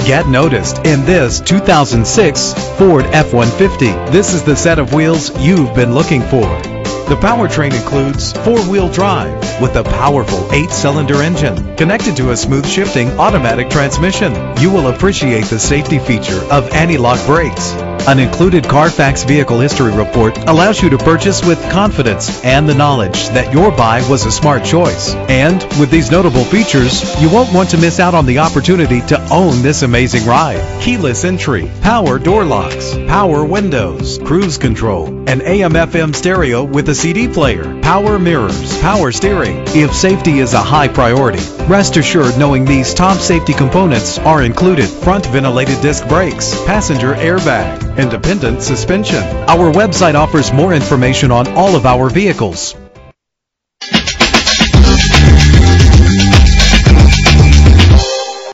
Get noticed in this 2006 Ford F-150. This is the set of wheels you've been looking for. The powertrain includes four-wheel drive with a powerful 8-cylinder engine connected to a smooth shifting automatic transmission. You will appreciate the safety feature of anti-lock brakes. An included Carfax Vehicle History Report allows you to purchase with confidence and the knowledge that your buy was a smart choice. And with these notable features, you won't want to miss out on the opportunity to own this amazing ride. Keyless entry, power door locks, power windows, cruise control, an AM/FM stereo with a CD player, power mirrors, power steering. If safety is a high priority, rest assured knowing these top safety components are included: front ventilated disc brakes, passenger airbag, independent suspension. Our website offers more information on all of our vehicles.